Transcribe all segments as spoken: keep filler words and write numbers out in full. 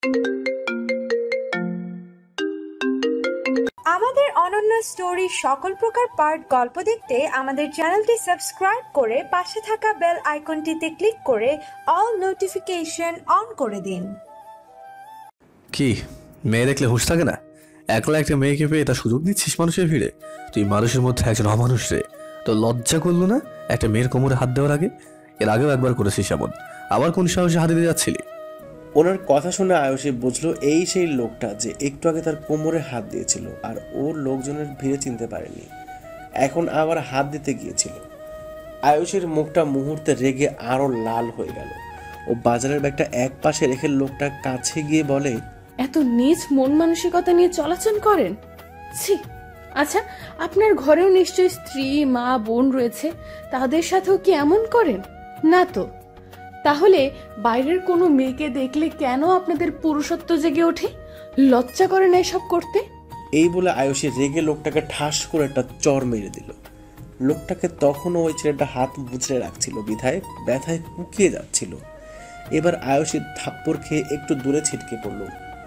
আমাদের অনন্য স্টোরি সকল প্রকার পার্ট গল্প দেখতে আমাদের চ্যানেলটি সাবস্ক্রাইব করে পাশে থাকা বেল আইকনটিতে ক্লিক করে অল নোটিফিকেশন অন করে দিন। কি মেয়ে দেখলে হুঁশ থাকে না? একলা একটা মেয়েকে পেয়ে তার সুযোগ নিচ্ছিস মানুষের ভিড়ে? তুই মানুষের মধ্যে একজন অমানুষ রে। তো লজ্জা করলো না একটা মেয়ের কোমরে হাত দেওয়ার আগে? এর আগেও একবার করেছিস এমন, আবার কোন সাহসে হাত দিতে যাচ্ছিলি? ওনার কথা শুনে আয়ুষী বুঝলো এই সেই লোকটা যে একটু আগে তার কোমরে হাত দিয়েছিল আর ওর লোকজনের ভিড়ে চিনতে পারেনি, এখন আবার হাত দিতে গিয়েছিল। আয়ুষীর মুখটা মুহূর্তে রেগে আরো লাল হয়ে গেল। ও বাজারের ব্যাগটা এক পাশে রেখে লোকটা কাছে গিয়ে বলে, এত নীচ মন মানসিকতা নিয়ে চলাচল করেন? ছি। আচ্ছা, আপনার ঘরেও নিশ্চয়ই স্ত্রী মা বোন রয়েছে, তাদের সাথেও কি এমন করেন? না তো। তাহলে বাইরের কোনো মেয়েকে দেখলে কেন আপনাদের পুরুষত্ব জেগে ওঠে? লজ্জা করে না এসব করতে? এই বলে আয়ুষী রেগে লোকটাকে ঠাস করে একটা চর মেরে দিল। লোকটাকে তখনও ওই ছেলেটা হাত মুচড়ে রাখছিল বিধায় ব্যথায় কুকিয়ে যাচ্ছিল। এবার আয়ুষী থাপ্পড় খেয়ে একটু দূরে ছিটকে পড়ল,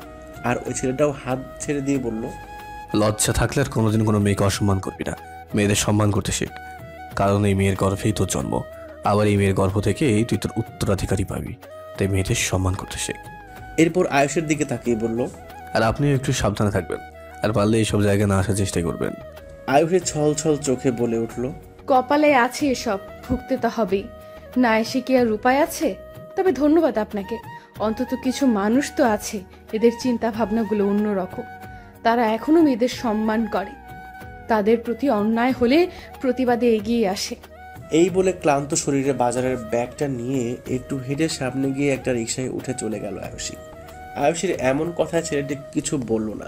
আর ওই ছেলেটাও হাত ছেড়ে দিয়ে বলল, লজ্জা থাকলে আর কোনোদিন কোনো মেয়েকে অসম্মান করবি না। মেয়েদের সম্মান করতে শেখ, কারণ এই মেয়ের গর্ভেই তোর জন্ম। আবার এই মেয়ের গর্ভ থেকেই তুই তোর উত্তরাধিকারী পাবি, তাই মেয়েদের সম্মান করতে শেখ। এরপর আয়ুষের দিকে তাকিয়ে বলল, আর আপনিও একটু সাবধানে থাকবেন, আর পারলে এইসব জায়গায় না আসার চেষ্টা করবেন। আয়ুষের ছল ছল চোখে বলে উঠল, কপালে আছে এসব, ভুগতে তো হবেই। না এসে কি আর উপায় আছে? তবে ধন্যবাদ আপনাকে, অন্তত কিছু মানুষ তো আছে এদের চিন্তা ভাবনাগুলো অন্যরকম। তারা এখনো মেয়েদের সম্মান করে, তাদের প্রতি অন্যায় হলে প্রতিবাদে এগিয়ে আসে। এই বলে ক্লান্ত শরীরে বাজারের ব্যাগটা নিয়ে একটু হেঁটে সামনে গিয়ে একটা রিকশায় উঠে চলে গেল আয়ুষী। আয়ুষীর এমন কথায় ছেলেটি কিছু বলল না,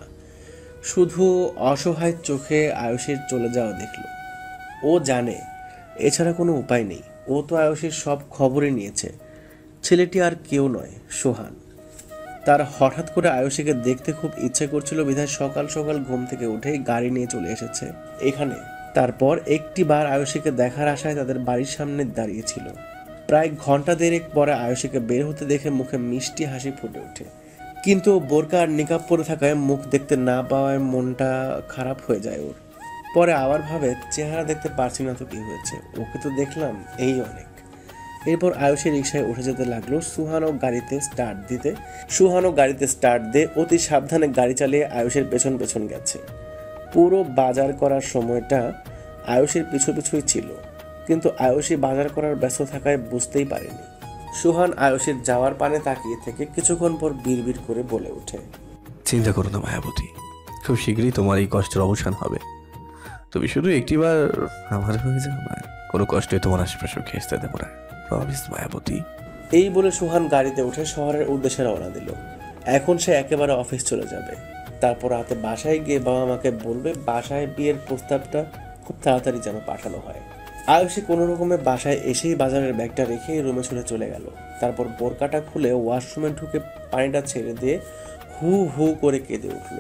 শুধু অসহায় চোখে আয়ুষীর চলে যাওয়া দেখল। ও জানে এছাড়া কোনো উপায় নেই, ও তো আয়ুষীর সব খবরই নিয়েছে। ছেলেটি আর কেউ নয়, সোহান। তার হঠাৎ করে আয়ুষীকে দেখতে খুব ইচ্ছে করছিল বিধায় সকাল সকাল ঘুম থেকে উঠে গাড়ি নিয়ে চলে এসেছে এখানে। তারপর একটি বার আয়ুষীকে দেখার আশায় তাদের বাড়ির সামনে দাঁড়িয়েছিল। প্রায় ঘন্টা দেড়েক পরে আয়ুষীকে বের হতে দেখে মুখে মিষ্টি হাসি ফুটে ওঠে, কিন্তু বোরকা আর নিকাব পরে থাকায় মুখ দেখতে না পাওয়ায় মনটা খারাপ হয়ে যায় ওর। পরে আবার ভাবে, চেহারা দেখতে পারছি না তো কি হয়েছে, ওকে তো দেখলাম, এই অনেক। এরপর আয়ুষী রিকশায় উঠে যেতে লাগলো। সুহানও গাড়িতে স্টার্ট দিতে সুহানও গাড়িতে স্টার্ট দিয়ে অতি সাবধানে গাড়ি চালিয়ে আয়ুষের পেছন পেছন গেছে। পুরো বাজার করার সময়টা আয়ুষীর পিছু পিছুই ছিল, কিন্তু আয়ুষী বাজার করার ব্যস্ত থাকায় বুঝতেই পারেনি। সুহান আয়ুষীর যাওয়ার পানে তাকিয়ে থেকে কিছুক্ষণ পর বিড়বিড় করে বলে ওঠে, চিন্তা করো না মায়াবতী, খুব শীঘ্রই তোমার এই কষ্টের অবসান হবে। তুমি শুধু একটিবার আমার হয়ে যাও না, কোনো কষ্টে তোমার আশেপাশে খেসতে দেবো না, প্রমিস মায়াবতী। এই বলে সুহান গাড়িতে উঠে শহরের উদ্দেশ্যে রওনা দিল। এখন সে একেবারে অফিস চলে যাবে। তারপর রাতে বাসায় গিয়ে বাবা মাকে বলবে বাসায় বিয়ের প্রস্তাবটা খুব তাড়াতাড়ি যেন পাঠানো হয়। আয়ুষী কোনো রকমে বাসায় এসেই বাজারের ব্যাগটা রেখে রুমে ছুটে চলে গেল। তারপর বোরকাটা খুলে ওয়াশরুমে ঢুকে পানিটা ছেড়ে দিয়ে হু হু করে কেঁদে উঠল।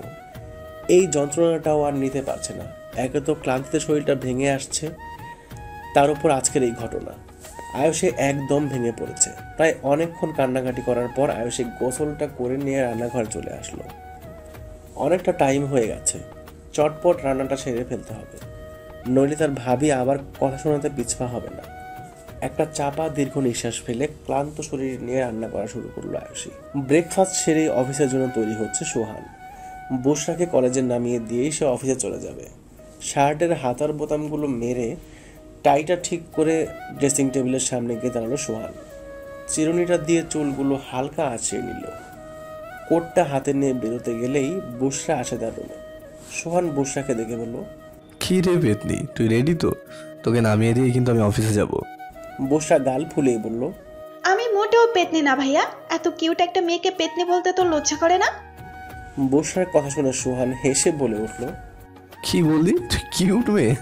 এই যন্ত্রণাটাও আর নিতে পারছে না। একে তো ক্লান্তিতে শরীরটা ভেঙে আসছে, তার উপর আজকের এই ঘটনা। আয়ুষী একদম ভেঙে পড়েছে। প্রায় অনেকক্ষণ কান্নাকাটি করার পর আয়ুষী গোসলটা করে নিয়ে রান্নাঘরে চলে আসলো। অনেকটা টাইম হয়ে গেছে, চটপট রান্নাটা সেরে ফেলতে হবে, নইলে তার ভাবি আবার কথা শোনাতে পিছপা হবে না। একটা চাপা দীর্ঘ নিঃশ্বাস ফেলে ক্লান্ত শরীর নিয়ে রান্না করা শুরু করলো আয়ুষী। ব্রেকফাস্ট সেরে অফিসের জন্য তৈরি হচ্ছে সোহান। বুশরাকে কলেজে নামিয়ে দিয়েই সে অফিসে চলে যাবে। শার্টের হাতার বোতামগুলো মেরে টাইটা ঠিক করে ড্রেসিং টেবিলের সামনে গিয়ে দাঁড়ালো সোহান। চিরুনিটা দিয়ে চুলগুলো হালকা আঁচড়িয়ে নিল। কোটটা হাতে নিয়ে বেরোতে গেলেই বুশরা আসে তার রুমে। সোহান বুশরাকে দেখে বলল, কি রে পেতনি, তুই রেডি তো? তোকে নামিয়ে দিয়ে কিন্তু আমি অফিসে যাব। বুশরা গাল ফুলিয়ে বলল, আমি মোটেও পেতনি না ভাইয়া, এত কিউট একটা মেয়েকে পেতনি বলতে তো লজ্জা করে না? বুশরার কথা শুনে সোহান হেসে বলে উঠল, কি বললি তুই কিউট মেয়ে?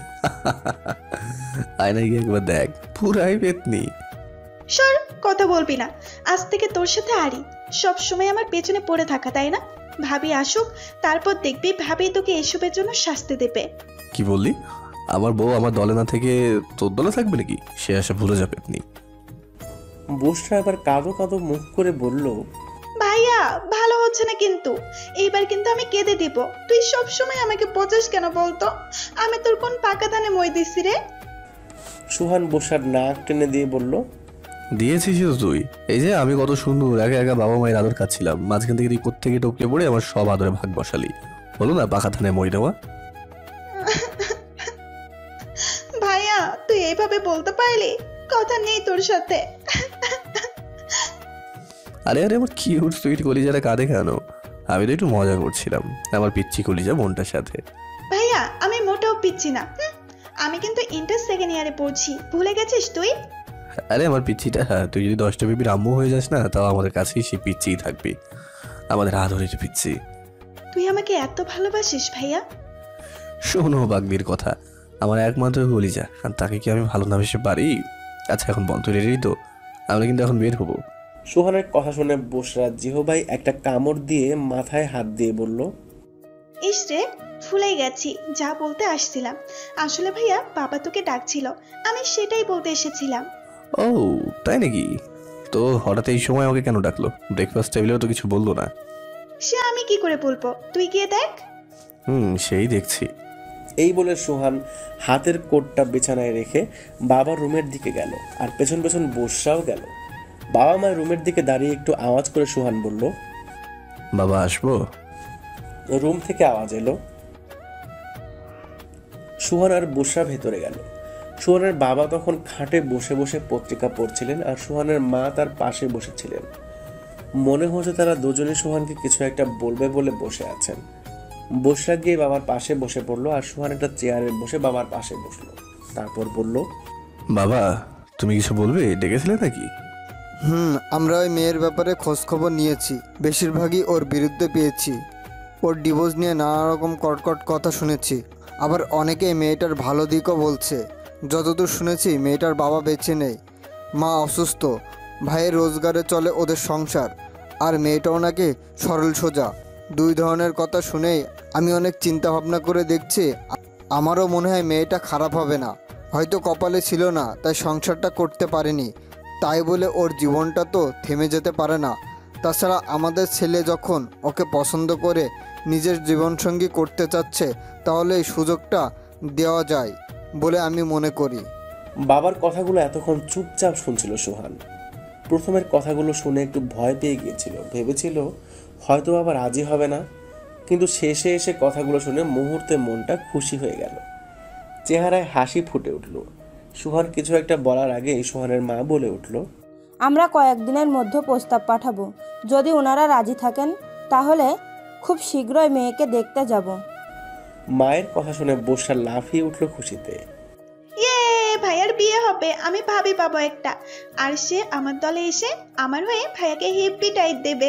আয়না গিয়ে একবার দেখ, পুরাই পেতনি। সর, কথা বলবি না, আজ থেকে তোর সাথে আরি। সব সময় আমার পেছনে পড়ে থাকা, তাই না? ভাবি আসুক, তারপর দেখবি ভাবি তোকে এসবের জন্য শাস্তি দেবে। কি বললি? আমার বউ আমার দলে না থেকে তোর দলে থাকবে নাকি? সে আসা ভুলে যাবে আপনি। বুশরা এবার কাঁদো কাঁদো মুখ করে বলল, ভাইয়া ভালো হচ্ছে না কিন্তু, এইবার কিন্তু আমি কেঁদে দিব। তুই সব সময় আমাকে বোঝাস কেন বলতো? আমি তোর কোন পাকা ধানে মই দিছি রে? সুহান বসার নাক টেনে দিয়ে বলল, দিয়েছিস তো তুই। এই যে আমি কত সুন্দর একা একা বাবা মায়ের আদর খাচ্ছিলাম, মাঝখান থেকে তুই কোত্থেকে টপকে পড়ে আমার সব আদরে ভাগ বসালি। বলো না পাকা ধানে মই দেওয়া। ভাইয়া তুই এইভাবে বলতে পারলি? কথা নেই তোর সাথে। আরে আরে আমার কিউট সুইট কলিজারা কাঁদে কেন? আমি তো একটু মজা করছিলাম আমার পিচ্ছি কলিজা বোনটার সাথে। ভাইয়া আমি মোটেও পিচ্ছি না, হুম, আমি কিন্তু ইন্টার সেকেন্ড ইয়ারে পড়ছি, ভুলে গেছিস তুই? আরে আমার পিচ্ছিটা, তুই যদি দশটা বেবির আম্মু হয়ে যাস না, তাও আমাদের কাছেই সে পিচ্ছিই থাকবি, আমাদের আদরের পিচ্ছি। তুই আমাকে এত ভালোবাসিস ভাইয়া? শোনো বাগদির কথা, আমার একমাত্র কলিজা, আর তাকে কি আমি ভালো না বেশি পারি? আচ্ছা এখন বল, তুই রেডি তো? আমরা কিন্তু এখন বের হবো। সুহানের কথা শুনে বসরা জিহবাই একটা কামড় দিয়ে মাথায় হাত দিয়ে বলল, ইস রে, ভুলেই গেছি যা বলতে আসছিলাম। আসলে ভাইয়া বাবা তোকে ডাকছিল, আমি সেটাই বলতে এসেছিলাম। ও তাই নাকি? তো হঠাৎ এই সময় আমাকে কেন ডাকলো? ব্রেকফাস্ট টেবিলেও তো কিছু বললো না। সে আমি কি করে বলবো, তুই গিয়ে দেখ। হুম সেই দেখছি। এই বলে সুহান হাতের কোটটা বিছানায় রেখে বাবার রুমের দিকে গেল, আর পেছন পেছন বসরাও গেল। বাবা মায়ের রুমের দিকে দাঁড়িয়ে একটু আওয়াজ করে সুহান বলল, বাবা আসবো? রুম থেকে আওয়াজ এলো। সুহান আর বসরা ভেতরে গেল। সুহানের বাবা তখন খাটে বসে বসে পত্রিকা পড়ছিলেন, আর সুহানের মা তার পাশে বসেছিলেন। মনে হচ্ছে তারা দুজনে সুহানকে কিছু একটা বলবে বলে বসে আছেন। বসরা গিয়ে বাবার পাশে বসে পড়লো, আর সুহান একটা চেয়ারে বসে বাবার পাশে বসলো। তারপর বলল, বাবা তুমি কিছু বলবে? ডেকেছিলে নাকি? হুম, আমরা ওই মেয়ের ব্যাপারে খোঁজখবর নিয়েছি, বেশিরভাগই ওর বিরুদ্ধে পেয়েছি। ওর ডিভোর্স নিয়ে নানা রকম কটকট কথা শুনেছি, আবার অনেকে মেয়েটার ভালো দিকও বলছে। যতদূর শুনেছি মেয়েটার বাবা বেঁচে নেই, মা অসুস্থ, ভাইয়ের রোজগারে চলে ওদের সংসার, আর মেয়েটাও নাকি সরল সোজা। দুই ধরনের কথা শুনেই আমি অনেক চিন্তা ভাবনা করে দেখছি, আমারও মনে হয় মেয়েটা খারাপ হবে না। হয়তো কপালে ছিল না তাই সংসারটা করতে পারেনি, তাই বলে ওর জীবনটা তো থেমে যেতে পারে না। তাছাড়া আমাদের ছেলে যখন ওকে পছন্দ করে নিজের জীবনসঙ্গী করতে চাচ্ছে, তাহলে এই সুযোগটা দেওয়া যায় বলে আমি মনে করি। বাবার কথাগুলো এতক্ষণ চুপচাপ শুনছিল সুহান। প্রথমের কথাগুলো শুনে একটু ভয় পেয়ে গিয়েছিল, ভেবেছিল হয়তো বাবা রাজি হবে না, কিন্তু শেষে এসে কথাগুলো শুনে মুহূর্তে মনটা খুশি হয়ে গেল, চেহারায় হাসি ফুটে উঠল। সুহান কিছু একটা বলার আগে সুহানের মা বলে উঠল, আমরা কয়েকদিনের মধ্যে প্রস্তাব পাঠাবো, যদি ওনারা রাজি থাকেন তাহলে খুব শীঘ্রই মেয়েকে দেখতে যাব। মায়ের কথা শুনে বসরা লাফিয়ে উঠল খুশিতে। ইয়ে, ভাইয়ার বিয়ে হবে, আমি ভাবি পাবো একটা, আর সে আমার দলে এসে আমার হয়ে ভাইয়াকে হিপ্পি টাইট দেবে।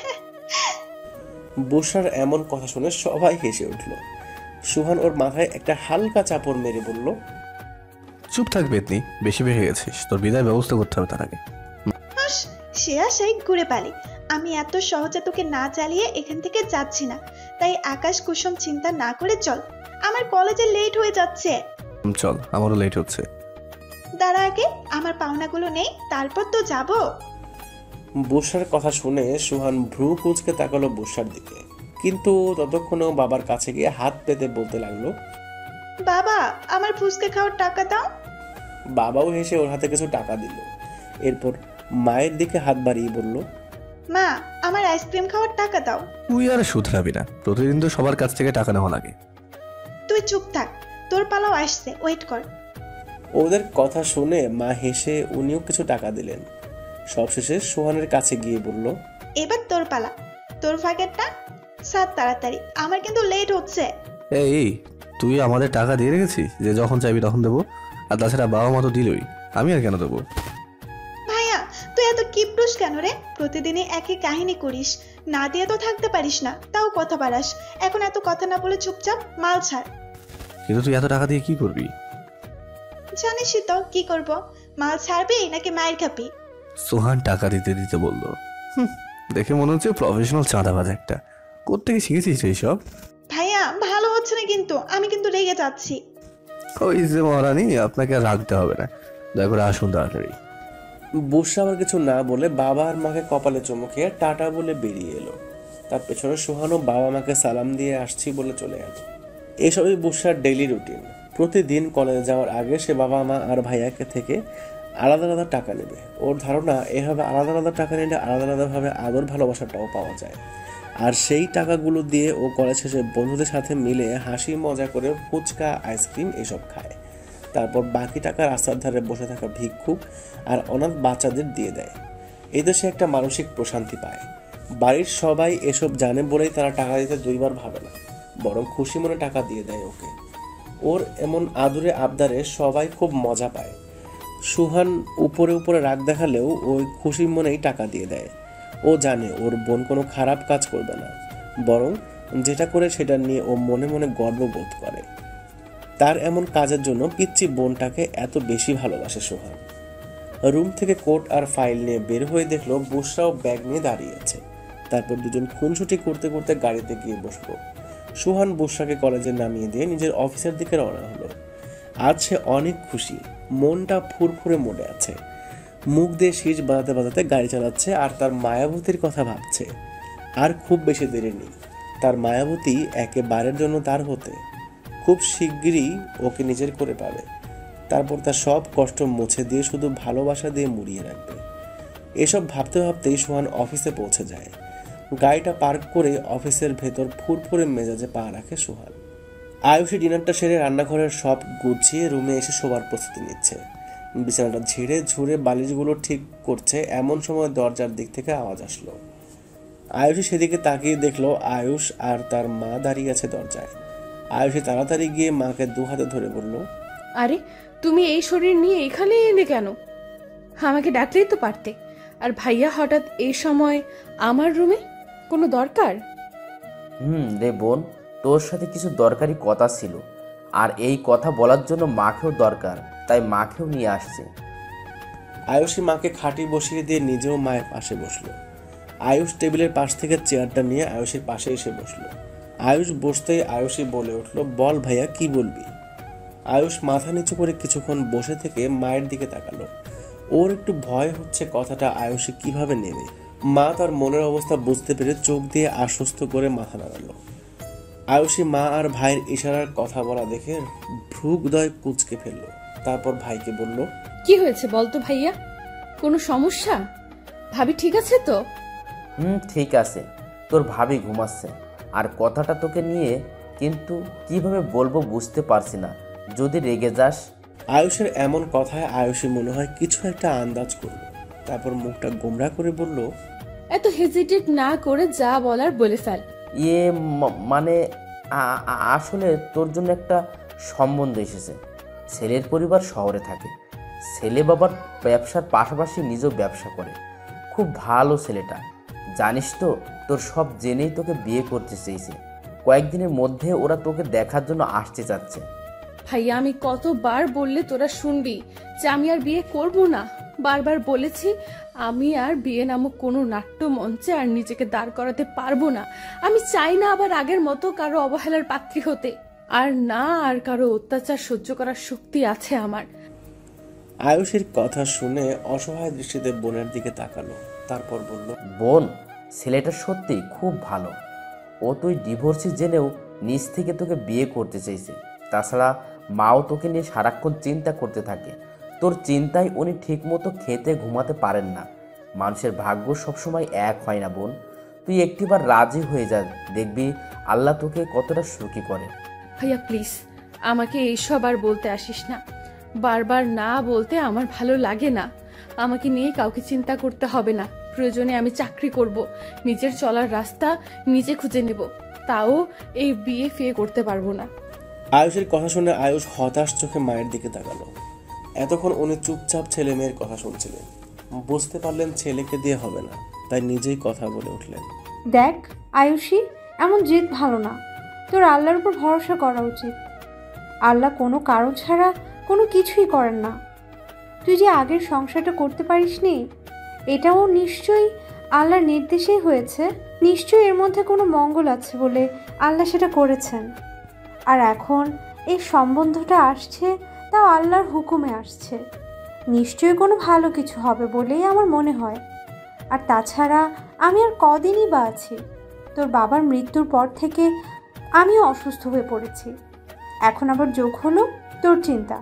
বসরার এমন কথা শুনে সবাই হেসে উঠল। সুহান ওর মাথায় একটা হালকা চাপড় মেরে বলল, চুপ থাক বেতনি, বেশি বেড়ে গেছিস, তোর বিদায় ব্যবস্থা করতে হবে তার আগে। হাস, সে আশাই ঘুরে পালি। আমি এত সহজে তোকে না চালিয়ে এখান থেকে যাচ্ছি না, তাই আকাশ কুসুম চিন্তা না করে চল, আমার কলেজে লেট হয়ে যাচ্ছে। হুম, চল, আমারও লেট হচ্ছে। দাঁড়া আগে, আমার পাওনাগুলো নেই, তারপর তো যাব। বসরার কথা শুনে সুহান ভ্রু কুঁচকে তাকালো বসরার দিকে, কিন্তু ততক্ষণেও বাবার কাছে গিয়ে হাত পেতে বলতে লাগলো, বাবা আমার ফুচকা খাওয়ার টাকা দাও। বাবাও হেসে ওর হাতে কিছু টাকা দিল। এরপর মায়ের দিকে হাত বাড়িয়ে বলল, মা আমার আইসক্রিম খাওয়ার টাকা দাও। তুই আর শুধরাবি না, প্রতিদিন তো সবার কাছ থেকে টাকা নেওয়া লাগে। তুই চুপ থাক, তোর পালাও আসছে, ওয়েট কর। ওদের কথা শুনে মা হেসে উনিও কিছু টাকা দিলেন। সবশেষে সোহানের কাছে গিয়ে বলল, এবার তোর পালা, তোর ভাগেরটা সাত তাড়াতাড়ি, আমার কিন্তু লেট হচ্ছে। এই তুই আমাদের টাকা দিয়ে রেখেছিস যে যখন চাইবি তখন দেবো, আর তাছাড়া বাবা মা তো দিলই, আমি আর কেন দেবো? ভাইয়া তুই এত কিপটুস কেন রে? প্রতিদিনই একই কাহিনী করিস, না দিয়ে তো থাকতে পারিস না, তাও কথা বাড়াস। এখন এত কথা না বলে চুপচাপ মাল ছাড়। কিন্তু তুই এত টাকা দিয়ে কি করবি? জানিসই তো কি করব, মাল ছাড়বি নাকি মায়ের খাবি? সোহান টাকা দিতে দিতে বলল, দেখে মনে হচ্ছে প্রফেশনাল চাঁদাবাজ একটা, কোত্থেকে শিখেছিস এইসব? ভাইয়া ভালো হচ্ছে না কিন্তু, আমি কিন্তু রেগে যাচ্ছি। ওই যে মহারানী, আপনাকে আর রাখতে হবে না, দয়া করে আসুন তাড়াতাড়ি। বুসরা আবার কিছু না বলে বাবা আর মাকে কপালে চুমু খেয়ে টাটা বলে বেরিয়ে এলো। তার পেছনে সোহানও বাবা মাকে সালাম দিয়ে আসছি বলে চলে গেল। এসবই বুসরার ডেইলি রুটিন। প্রতিদিন কলেজে যাওয়ার আগে সে বাবা মা আর ভাইয়াকে থেকে আলাদা আলাদা টাকা নেবে। ওর ধারণা এভাবে আলাদা আলাদা টাকা নিলে আলাদা আলাদাভাবে আদর ভালোবাসাটাও পাওয়া যায়। আর সেই টাকাগুলো দিয়ে ও কলেজ শেষে বন্ধুদের সাথে মিলে হাসি মজা করে ফুচকা আইসক্রিম এসব খায়। তারপর বাকি টাকা রাস্তার ধারে বসে থাকা ভিক্ষুক আর অনাথ বাচ্চাদের দিয়ে দেয়। এতে সে একটা মানসিক প্রশান্তি পায়। বাড়ির সবাই এসব জানে বলেই তারা টাকা দিতে দুইবার ভাবে না, বরং খুশি মনে টাকা দিয়ে দেয় ওকে। ওর এমন আদরে আবদারে সবাই খুব মজা পায়। সুহান উপরে উপরে রাগ দেখালেও ওই খুশি মনেই টাকা দিয়ে দেয়। ও জানে ওর বোন কোনো খারাপ কাজ করবে না, বরং যেটা করে সেটা নিয়ে ও মনে মনে গর্ববোধ করে। তার এমন কাজের জন্য পিচ্চি বোনটাকে এত বেশি ভালোবাসে সোহান। রুম থেকে কোট আর ফাইল নিয়ে বের হয়ে দেখলো বুসরাও ব্যাগ নিয়ে দাঁড়িয়ে আছে। তারপর দুজন খুনসুটি করতে করতে গাড়িতে গিয়ে বসলো। সোহান বুসরাকে কলেজে নামিয়ে দিয়ে নিজের অফিসের দিকে রওনা হলো। আজ সে অনেক খুশি, মনটা ফুরফুরে মোড়ে আছে। মুখ দিয়ে শীষ বাজাতে বাজাতে গাড়ি চালাচ্ছে আর তার মায়াবতীর কথা ভাবছে। আর খুব বেশি দেরি নেই, তার মায়াবতী একেবারের জন্য তার হতে। খুব শিগগিরই ওকে নিজের করে পাবে। তারপর তার সব কষ্ট মুছে দিয়ে শুধু ভালোবাসা দিয়ে মুড়িয়ে রাখবে। এসব ভাবতে ভাবতেই সোহান অফিসে পৌঁছে যায়। গাড়িটা পার্ক করে অফিসের ভেতর ফুরফুরে মেজাজে পা রাখে সোহান। আয়ুষী ডিনারটা সেরে রান্নাঘরের সব গুছিয়ে রুমে এসে শোবার প্রস্তুতি নিচ্ছে। বিছানাটা ঝেড়ে ঝুড়ে বালিশগুলো ঠিক করছে, এমন সময় দরজার দিক থেকে আওয়াজ আসলো। আয়ুষী সেদিকে তাকিয়ে দেখলো আয়ুষ আর তার মা দাঁড়িয়ে আছে দরজায়। আয়ুষী তাড়াতাড়ি গিয়ে মাকে দু হাতে ধরে বলল, আরে তুমি এই শরীর নিয়ে এখানে এলে কেন? আমাকে ডাকলেই তো পারতে। আর ভাইয়া হঠাৎ এই সময় আমার রুমে, কোনো দরকার? হুম রে বোন, তোর সাথে কিছু দরকারি কথা ছিল, আর এই কথা বলার জন্য মাকেও দরকার, তাই মাকেও নিয়ে আসছে। আয়ুষী মাকে খাটি বসিয়ে দিয়ে নিজেও মায়ের পাশে বসলো। আয়ুষ টেবিলের পাশ থেকে চেয়ারটা নিয়ে আয়ুষীর পাশে এসে বসলো। আয়ুষ বসতেই আয়ুষী বলে উঠলো, বল ভাইয়া কি বলবি? আয়ুষ মাথা নিচু করে কিছুক্ষণ বসে থেকে মায়ের দিকে তাকালো। ওর একটু ভয় হচ্ছে কথাটা আয়ুষী কিভাবে নেবে। মা তার মনের অবস্থা বুঝতে পেরে চোখ দিয়ে আশ্বস্ত করে মাথা নাড়ালো। আয়ুষী মা আর ভাইয়ের ইশারার কথা বলা দেখে ভ্রুগদয় কুঁচকে ফেললো। তারপর ভাইকে বলল, কি হয়েছে বলতো ভাইয়া? কোনো সমস্যা? ভাবি ঠিক আছে তো? হুম ঠিক আছে, তোর ভাবি ঘুমাচ্ছে। আর কথাটা তোকে নিয়ে, কিন্তু কিভাবে বলবো বুঝতে পারছি না, যদি রেগে যাস। আয়ুষের এমন কথায় আয়ুষী মনে হয় কিছু একটা আন্দাজ করলো। তারপর মুখটা গোমরা করে বলল, এত হেজিটেট না করে যা বলার বলে ফেল। ইয়ে ম- মানে আ- আ- আসলে তোর জন্য একটা সম্বন্ধ এসেছে। ছেলের পরিবার শহরে থাকে, ছেলে বাবার ব্যবসার পাশাপাশি নিজেও ব্যবসা করে। খুব ভালো ছেলেটা, জানিস তো, তোর সব জেনেই তোকে বিয়ে করতে চেয়েছে। কয়েকদিনের মধ্যে ওরা তোকে দেখার জন্য আসতে চাচ্ছে। ভাইয়া আমি কতবার বললে তোরা শুনবি যে আমি আর বিয়ে করব না? বারবার বলেছি আমি আর বিয়ে নামক কোনো নাট্য মঞ্চে আর নিজেকে দাঁড় করাতে পারবো না। আমি চাই না আবার আগের মতো কারো অবহেলার পাত্রী হতে, আর না আর কারো অত্যাচার সহ্য করার শক্তি আছে আমার। আয়ুষীর কথা শুনে অসহায় দৃষ্টিতে বোনের দিকে তাকালো। তারপর বলল, বোন, ছেলেটা সত্যি খুব ভালো। ও তুই ডিভোর্সি জেনেও নিজ থেকে তোকে বিয়ে করতে চাইছে। তাছাড়া মাও তোকে নিয়ে সারাক্ষণ চিন্তা করতে থাকে। তোর চিন্তায় উনি ঠিক মতো খেতে ঘুমাতে পারেন না। মানুষের ভাগ্য সবসময় এক হয় না বোন। তুই একটিবার রাজি হয়ে যা, দেখবি আল্লাহ তোকে কতটা সুখী করে। ভাইয়া প্লিজ আমাকে এইসব আর বলতে আসিস না। বারবার না বলতে আমার ভালো লাগে না। আমাকে নিয়ে কাউকে চিন্তা করতে হবে না। প্রয়োজনে আমি চাকরি করব, নিজের চলার রাস্তা নিজে খুঁজে নেব, তাও এই বিয়ে ফিয়ে করতে পারবো না। আয়ুষের কথা শুনে আয়ুষ হতাশ চোখে মায়ের দিকে তাকালো। এতক্ষণ উনি চুপচাপ ছেলে মেয়ের কথা শুনছিলেন। বুঝতে পারলেন ছেলেকে দিয়ে হবে না, তাই নিজেই কথা বলে উঠলেন, দেখ আয়ুষী, এমন জেদ ভালো না। তোর আল্লাহর উপর ভরসা করা উচিত। আল্লাহ কোনো কারণ ছাড়া কোনো কিছুই করেন না। তুই যে আগের সংসারটা করতে পারিসনি, এটাও নিশ্চয়ই আল্লাহর নির্দেশেই হয়েছে। নিশ্চয়ই এর মধ্যে কোনো মঙ্গল আছে বলে আল্লাহ সেটা করেছেন। আর এখন এই সম্বন্ধটা আসছে, তাও আল্লাহর হুকুমে আসছে। নিশ্চয়ই কোনো ভালো কিছু হবে বলেই আমার মনে হয়। আর তাছাড়া আমি আর কদিনই বা আছি। তোর বাবার মৃত্যুর পর থেকে আমিও অসুস্থ হয়ে পড়েছি। এখন আবার যোগ হলো তোর চিন্তা।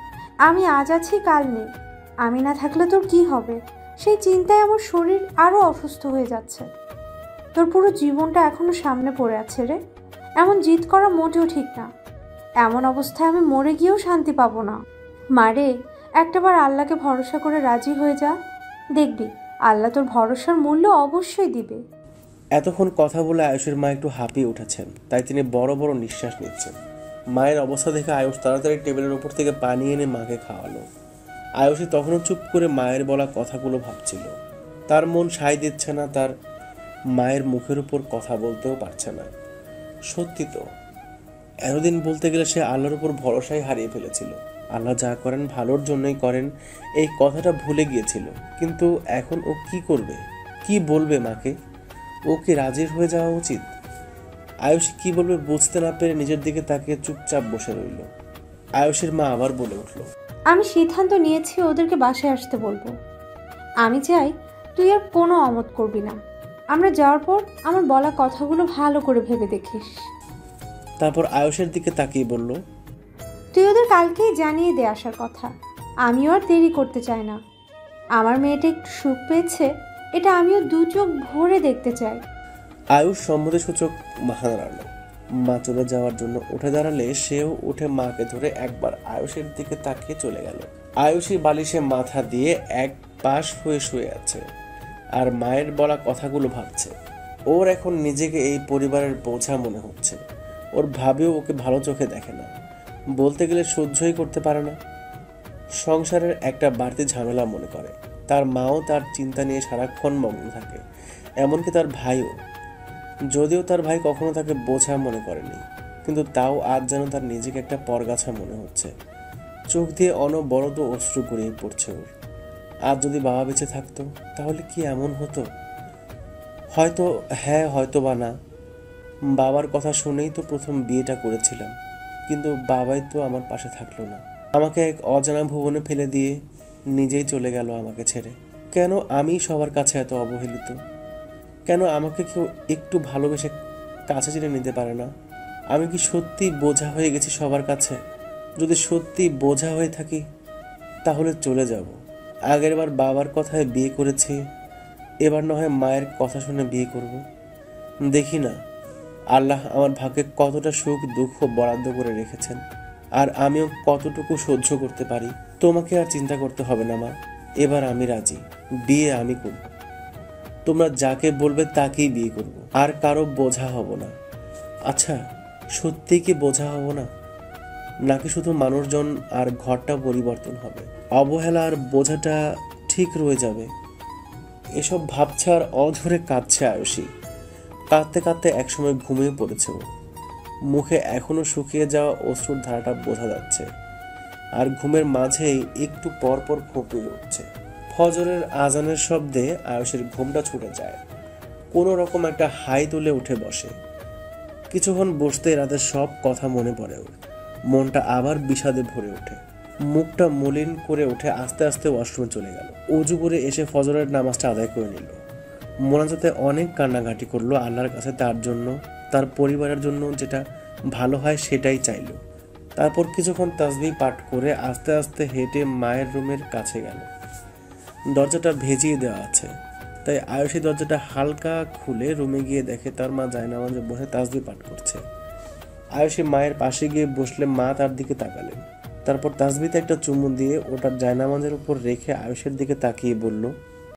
আমি আজ আছি কাল নেই। আমি না থাকলে তোর কি হবে সেই চিন্তায় আমার শরীর আরও অসুস্থ হয়ে যাচ্ছে। তোর পুরো জীবনটা এখনো সামনে পড়ে আছে রে। এমন জিদ করা মোটেও ঠিক না। এমন অবস্থায় আমি মরে গিয়েও শান্তি পাবো না। মারে, একটাবার আল্লাহকে ভরসা করে রাজি হয়ে যা, দেখবি আল্লাহ তোর ভরসার মূল্য অবশ্যই দিবে। এতক্ষণ কথা বলে আয়ুষের মা একটু হাঁপিয়ে উঠেছেন, তাই তিনি বড় বড় নিঃশ্বাস নিচ্ছেন। মায়ের অবস্থা দেখে আয়ুষ তাড়াতাড়ি টেবিলের ওপর থেকে পানি এনে মাকে খাওয়ালো। আয়ুষী তখনও চুপ করে মায়ের বলা কথাগুলো ভাবছিল। তার মন সায় দিচ্ছে না, তার মায়ের মুখের উপর কথা বলতেও পারছে না। সত্যি তো, এতদিন বলতে গেলে সে আল্লাহর উপর ভরসাই হারিয়ে ফেলেছিল। আল্লাহ যা করেন ভালোর জন্যই করেন, এই কথাটা ভুলে গিয়েছিল। কিন্তু এখন ও কি করবে, কি বলবে মাকে? ও কি রাজির হয়ে যাওয়া উচিত? আয়ুষী কি বলবে বুঝতে না পেরে নিজের দিকে তাকিয়ে চুপচাপ বসে রইল। আয়ুষের মা আবার বলে উঠল, আমি সিদ্ধান্ত নিয়েছি ওদেরকে বাসায় আসতে বলবো। আমি চাই তুই আর কোনো অমত করবি না। আমরা যাওয়ার পর আমার বলা কথাগুলো ভালো করে ভেবে দেখিস। তারপর আয়ুষের দিকে তাকিয়ে বলল, তুই ওদের কালকেই জানিয়ে দে আসার কথা। আমিও আর দেরি করতে চাই না। আমার মেয়েটা একটু সুখ পেয়েছে, এটা আমিও দু চোখ ভরে দেখতে চাই। আয়ুষ সম্মতিসূচক মাথা নাড়ালো। মা চলে যাওয়ার জন্য উঠে দাঁড়ালে সেও উঠে মাকে ধরে একবার আয়ুষের দিকে তাকিয়ে চলে গেল। আয়ুষী বালিশে মাথা দিয়ে এক পাশ হয়ে শুয়ে আছে আর মায়ের বলা কথাগুলো ভাবছে। ওর এখন নিজেকে এই পরিবারের বোঝা মনে হচ্ছে। ওর ভাবেও ওকে ভালো চোখে দেখে না, বলতে গেলে সহ্যই করতে পারে না। সংসারের একটা বাড়তি ঝামেলা মনে করে। তার মাও তার চিন্তা নিয়ে সারাক্ষণ মগ্ন থাকে, এমনকি তার ভাইও। যদিও তার ভাই কখনো তাকে বোঝা মনে করেনি, কিন্তু তাও আজ যেন তার নিজেকে একটা পরগাছা মনে হচ্ছে। চোখ দিয়ে অনবরত অশ্রু গড়িয়ে পড়ছে ওর। আজ যদি বাবা বেঁচে থাকতো তাহলে কি এমন হতো? হয়তো হ্যাঁ, হয়তো বা না। বাবার কথা শুনেই তো প্রথম বিয়েটা করেছিলাম, কিন্তু বাবাই তো আমার পাশে থাকলো না। আমাকে এক অজানা ভুবনে ফেলে দিয়ে নিজেই চলে গেল আমাকে ছেড়ে। কেন আমি সবার কাছে এত অবহেলিত? কেন আমাকে কেউ একটু ভালোবেসে কাছে টেনে নিতে পারে না? আমি কি সত্যি বোঝা হয়ে গেছি সবার কাছে? যদি সত্যি বোঝা হয়ে থাকি তাহলে চলে যাব। আগের বার বাবার কথায় বিয়ে করেছি, এবার না হয় মায়ের কথা শুনে বিয়ে করব। দেখি না আল্লাহ আমার ভাগ্যে কতটা সুখ দুঃখ বরাদ্দ করে রেখেছেন, আর আমিও কতটুকু সহ্য করতে পারি। তোমাকে আর চিন্তা করতে হবে না মা, এবার আমি রাজি। বিয়ে আমি করব, তোমরা যাকে বলবে তাকেই বিয়ে করব, আর কারো বোঝা হব না। আচ্ছা, সত্যি কি বোঝা হব না, নাকি শুধু মানুষজন আর ঘরটা পরিবর্তন হবে? অবহেলা আর বোঝাটা ঠিক রয়ে যাবে। এসব ভাবছে আর অধরে কাঁদছে আয়ুষী। কাঁদতে কাঁদতে একসময় ঘুমিয়ে পড়েছে ও। মুখে এখনো শুকিয়ে যাওয়া অশ্রুর ধারাটা বোঝা যাচ্ছে, আর ঘুমের মাঝেই একটু পর পর ফুঁপিয়ে উঠছে। ফজরের আজানের শব্দে আয়ুষের ঘুমটা ছুটে যায়। কোনো রকম একটা হাই তুলে উঠে বসে। কিছুক্ষণ বসতে রাতের সব কথা মনে পড়ে ওর। মনটা আবার বিষাদে ভরে ওঠে। মুখটা মলিন করে উঠে আস্তে আস্তে ওয়াশরুমে চলে গেল। অজু করে এসে ফজরের নামাজটা আদায় করে নিল। মোনাজাতে অনেক কান্নাকাটি করলো আল্লাহর কাছে, তার জন্য, তার পরিবারের জন্য যেটা ভালো হয় সেটাই চাইলো। তারপর কিছুক্ষণ তাসবিহ পাঠ করে আস্তে আস্তে হেঁটে মায়ের রুমের কাছে গেল। দরজাটা ভেজিয়ে দেওয়া আছে, তাই আয়ুষী দরজাটা হালকা খুলে রুমে গিয়ে দেখে তার মা জায়নামাজে বসে তাসবিহ পাঠ করছে। আয়ুষী মায়ের পাশে গিয়ে বসলে মা তার দিকে তাকালেন। তারপর তাসবিহতে একটা চুমু দিয়ে ওটার জায়নামাজের উপর রেখে আয়ুষের দিকে তাকিয়ে বলল,